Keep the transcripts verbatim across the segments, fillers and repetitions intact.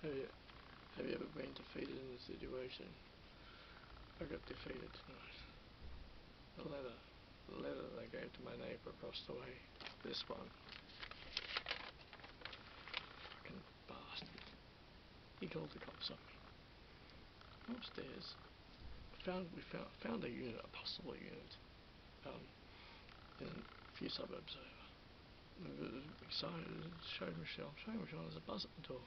Have you, have you ever been defeated in a situation? I got defeated tonight. The letter, the letter that I gave to my neighbour across the way. This one. Fucking bastard. He called the cops on me. Upstairs, found we found found a unit, a possible unit, um, in a few suburbs over. We were excited. Showed Michelle. Showed Michelle. There's a buzz at the door.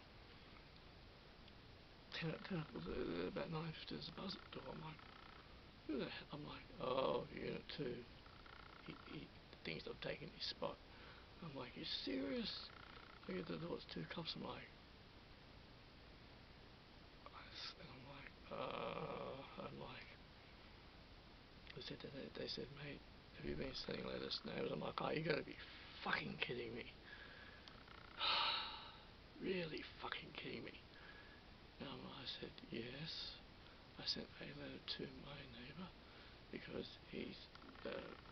Ten, ten, about nine fifty. There's a buzz at the door. I'm like, who the hell? I'm like, oh, unit two. He, he thinks I've taken his spot. I'm like, you serious? I get to the door. It's two cops. I'm like, and I'm like, uh, I'm like, they said, they, they said, mate, have you been sending letters to neighbours? I'm like, oh, you gotta be fucking kidding me. Really fucking kidding me. And I said, yes, I sent a letter to my neighbour because he's, uh,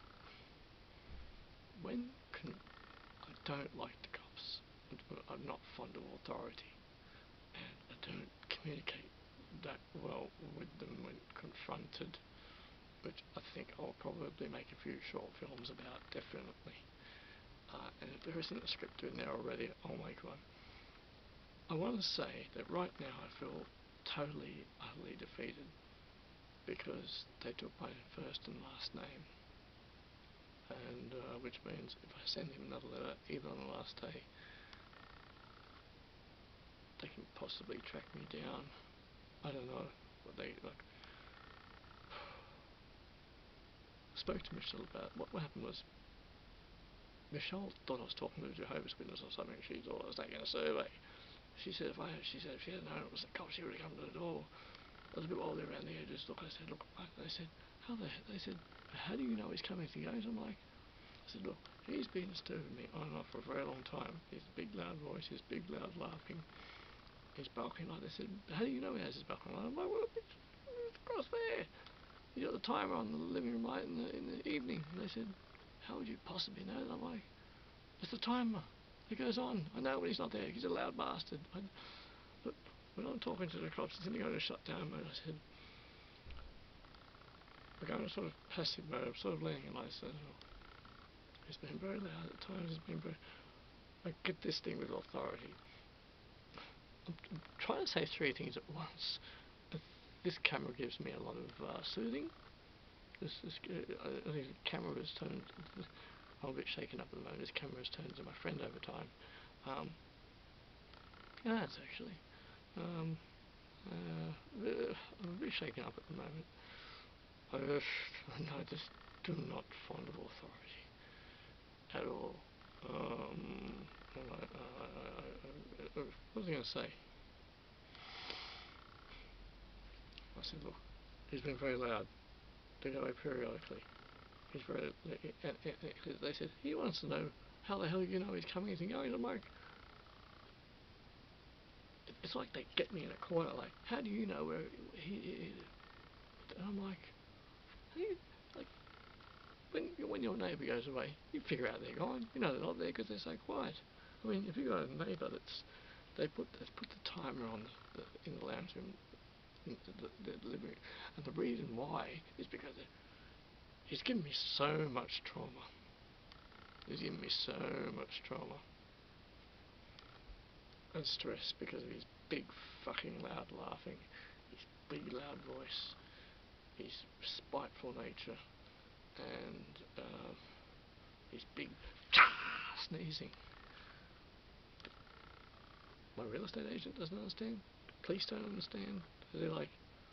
when can, I don't like the cops. I'm not fond of authority, and I don't communicate that well with them when confronted, which I think I'll probably make a few short films about, definitely. Uh, and if there isn't a script in there already, I'll make one. I want to say that right now I feel totally, utterly defeated because they took my first and last name, and uh, which means if I send him another letter, even on the last day, they can possibly track me down. I don't know what they like. I spoke to Michelle about what, what happened was Michelle thought I was talking to a Jehovah's Witness or something. She thought I was taking a survey. She said if I she said if she had known it was the cops, she would have come to the door. I was a bit older around the edges. Look, I said, look. I, they said, how the they said, how do you know he's coming to goes? I'm like, I said, look, he's been disturbing me on and off for a very long time. His big loud voice, his big loud laughing, his barking like. They said, how do you know he has his barking like? I'm like, well, it's across there. You got the timer on the living room light in the in the evening. And they said, how would you possibly know that? I'm like, it's the timer. It goes on. I know when he's not there. He's a loud bastard. I, but when I'm talking to the cops, it's in going to shut down mode. I said, we're going to sort of passive mode. I'm sort of letting it. I said, oh, it's been very loud at times. It's been very. I get this thing with authority. I'm, I'm trying to say three things at once. But this camera gives me a lot of uh, soothing. This, this, uh, I think the camera is turned. I'm a bit shaken up at the moment. This camera has turned into my friend over time. Um, yeah, it's actually. Um, uh, I'm a bit shaken up at the moment. I just, I just do not fond of authority at all. Um, I, I, I, I, what was I going to say? I said, look, he's been very loud. They go away periodically. He's very, and, and, and they said, he wants to know how the hell you know he's coming and going. I'm like, it's like they get me in a corner, like, how do you know where he is? And I'm like, how do you, like, when, when your neighbour goes away, you figure out they're gone. You know they're not there because they're so quiet. I mean, if you've got a neighbour that's, they put, they put the timer on the, the, in the lounge room, in the, the, the living room, and the reason why is because it, he's given me so much trauma. He's given me so much trauma and stress because of his big fucking loud laughing, his big loud voice, his spiteful nature, and uh, his big sneezing. My real estate agent doesn't understand. Police don't understand. They're like,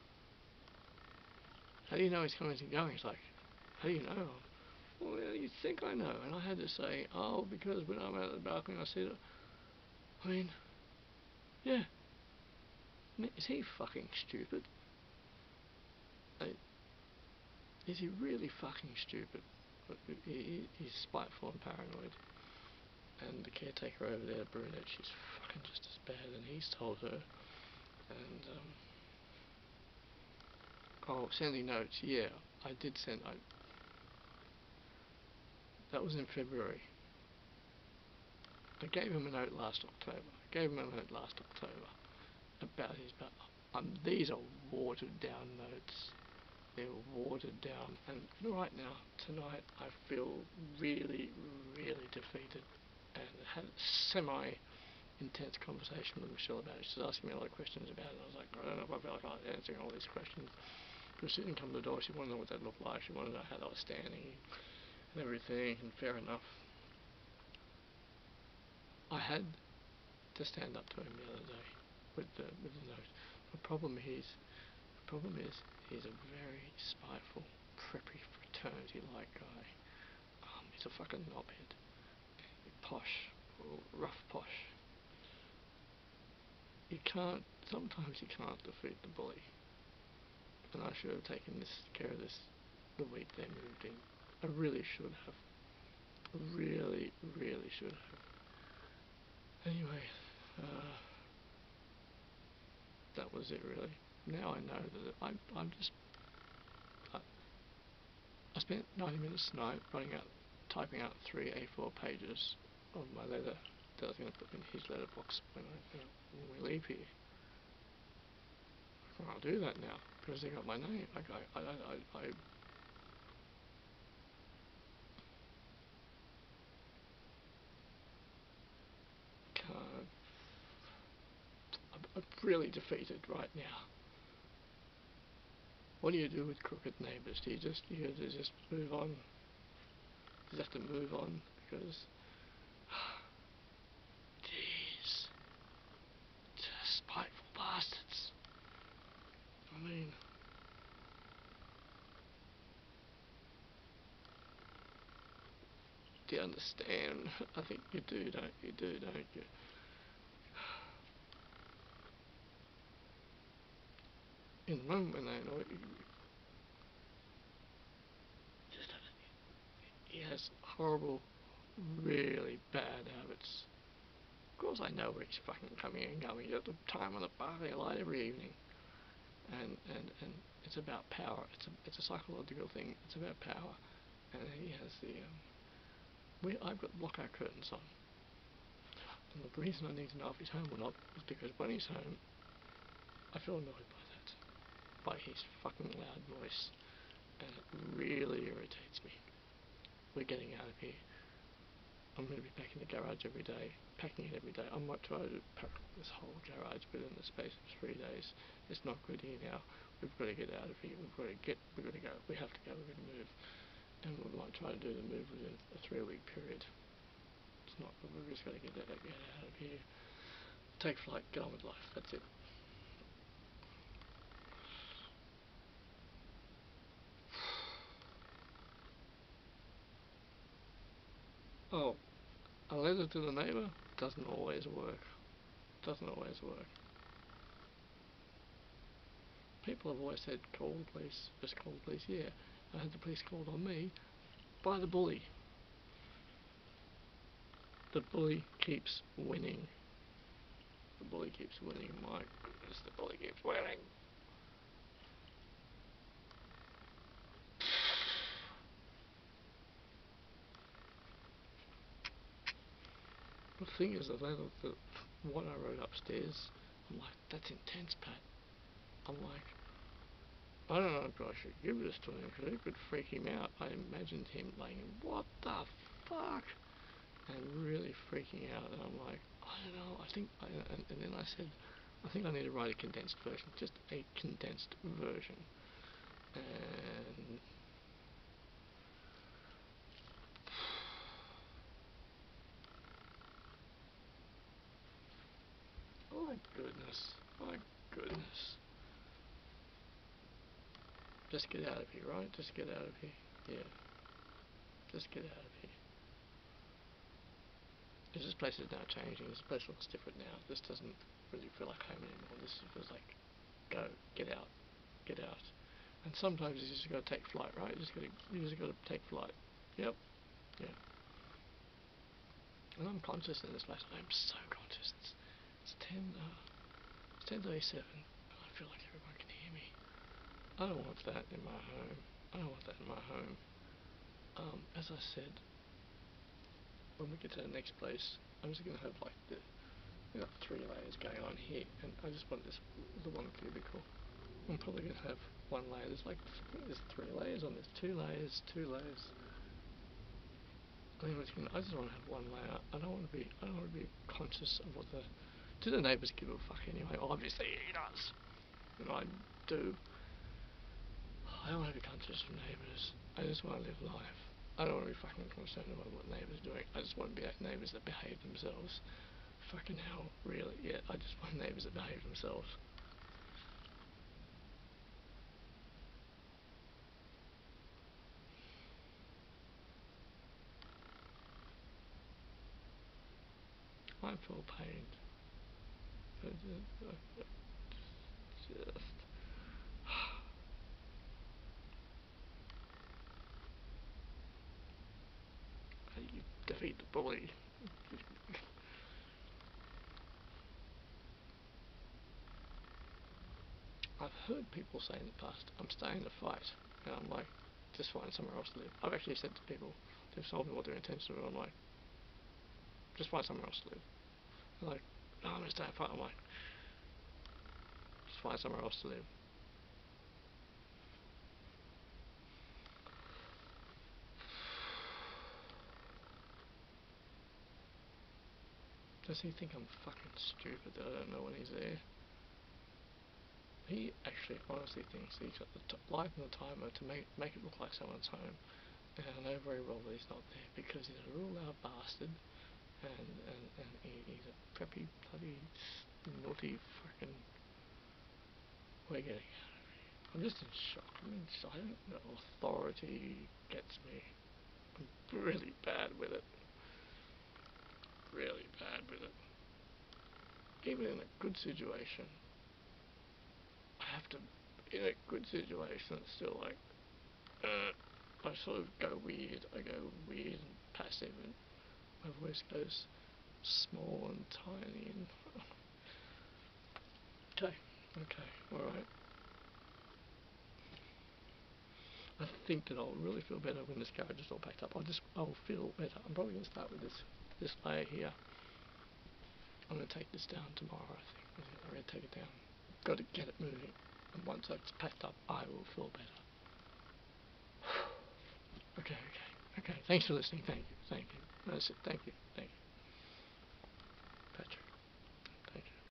how do you know he's coming and going? It's like, how do you know? Well, you think I know. And I had to say, oh, because when I'm out of the balcony, I see it. I mean, yeah. I mean, is he fucking stupid? I, is he really fucking stupid? He, he's spiteful and paranoid. And the caretaker over there, Brunette, she's fucking just as bad, and he's told her. And, um... oh, sending notes, yeah, I did send... I, that was in February. I gave him a note last October. I gave him a note last October. about his, but um, these are watered down notes. They're watered down, and right now, tonight, I feel really, really defeated, and had a semi-intense conversation with Michelle about it. She's asking me a lot of questions about it, and I was like, I don't know if I feel like I'm answering all these questions. Because she didn't come to the door, she wanted to know what that looked like, she wanted to know how they were standing, and everything, and fair enough. I had to stand up to him the other day with the with the note. The problem is, the problem is, he's a very spiteful, preppy, fraternity-like guy. Um, he's a fucking knobhead, posh, rough posh. You can't. Sometimes you can't defeat the bully. And I should have taken this care of this the week they moved in. I really should have. I really, really should have. Anyway, uh, that was it really. Now I know that I'm, I'm just, I, I spent ninety minutes tonight writing out, typing out three A four pages of my letter that I was going to put in his letterbox when, I, when we leave here. I can't do that now because they got my name. Like I, I, I, I can't. I'm, I'm really defeated right now. What do you do with crooked neighbours? Do you just you have to just move on? You just have to move on because jeez, just spiteful bastards. I mean, do you understand? I think you do, don't you? Do don't you? In the moment when they annoy you, just he has horrible, really bad habits. Of course, I know where he's fucking coming and going at the time on the party light every evening. And, and, and it's about power. It's a it's a psychological thing. It's about power. And he has the um, we I've got lockout curtains on. And the reason I need to know if he's home or not is because when he's home, I feel annoyed by that, by his fucking loud voice, and it really irritates me. We're getting out of here. I'm going to be packing the garage every day, packing it every day. I might try to pack this whole garage within the space of three days. It's not good here now. We've got to get out of here. We've got to get. We've got to go. We have to go. We're going to move, and we might try to do the move within a three-week period. It's not. We've just got to get out, get out of here. Take flight. Get on with life. That's it. Oh, a letter to the neighbour doesn't always work. Doesn't always work. People have always said, call the police, just call the police. Yeah, I had the police called on me by the bully. The bully keeps winning. The bully keeps winning. My goodness, the bully keeps winning. The thing is, that the, what I wrote upstairs, I'm like, that's intense, Pat. I'm like, I don't know if I should give this to him because it could freak him out. I imagined him like, what the fuck? And really freaking out. And I'm like, I don't know, I think, I, and, and then I said, I think I need to write a condensed version, just a condensed version. And my goodness, my goodness. Just get out of here, right? Just get out of here. Yeah. Just get out of here. Because this place is now changing. This place looks different now. This doesn't really feel like home anymore. This feels like, go, get out, get out. And sometimes you just got to take flight, right? You just got to, you just got to take flight. Yep. Yeah. And I'm conscious in this place. I'm so conscious. It's, it's ten. Uh, it's ten thirty-seven. And I feel like everyone can hear me. I don't want that in my home. I don't want that in my home. Um, as I said, when we get to the next place, I'm just gonna have like the, you know, three layers going on here, and I just want this the one cubicle. I'm probably gonna have one layer. There's like I think there's three layers on this, two layers, two layers. I think it's gonna, I just want to have one layer. I don't want to be I don't want to be conscious of what the do the neighbours give a fuck anyway. Well, obviously he does, and I do. I don't want to be conscious of neighbours. I just want to live life. I don't want to be fucking concerned about what neighbours are doing. I just want to be like neighbours that behave themselves. Fucking hell, really? Yeah, I just want neighbours that behave themselves. I feel pained. I just, I, just how do you defeat the bully? I've heard people say in the past, I'm staying to fight, and I'm like, just find somewhere else to live. I've actually said to people, they've told me what their intentions are, I'm like, just find somewhere else to live. They're like, no, I'm gonna stay and fight. I'm like, just find somewhere else to live. Does he think I'm fucking stupid that I don't know when he's there? He actually honestly thinks he's got the t light and the timer to make make it look like someone's home. And I know very well that he's not there because he's a real loud bastard, and and, and he, he's a preppy, bloody, naughty fucking... We're getting out of here. I'm just in shock. I'm in shock. I don't know. Authority gets me. I'm really bad with it. Really bad with it. Even in a good situation, I have to, in a good situation, it's still like, uh, I sort of go weird, I go weird and passive, and my voice goes small and tiny, and, okay, okay, alright. I think that I'll really feel better when this garage is all packed up. I'll just, I'll feel better. I'm probably going to start with this, this layer here. I'm going to take this down tomorrow, I think. I think I'm going to take it down. Got to get it moving. And once it's packed up, I will feel better. Okay, okay, okay. Thanks for listening. Thank you, thank you. That's it. Thank you, thank you.